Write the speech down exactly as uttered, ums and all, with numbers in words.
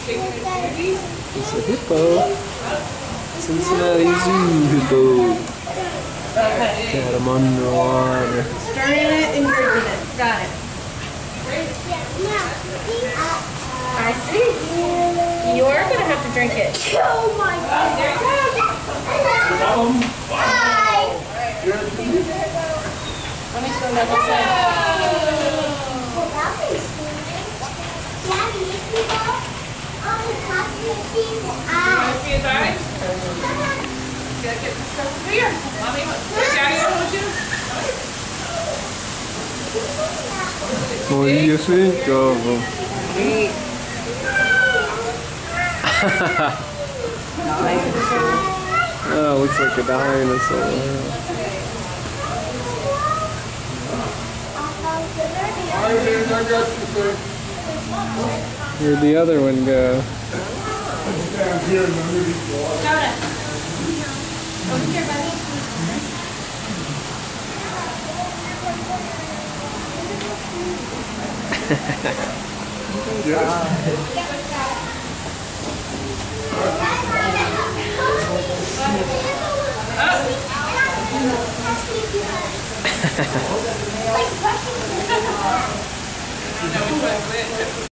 It's a hippo. Cincinnati Zoo hippo. Got him underwater. Stirring it and drinking it. Got it. I see. You're going to have to drink it. Oh my God. There you go. Let me turn that one side. See his eyes? You gotta get this stuff here. Mommy, Daddy, want you? What do you think of him? Oh, looks like a dinosaur. Where'd the other one go? Over here, buddy. Like brushing.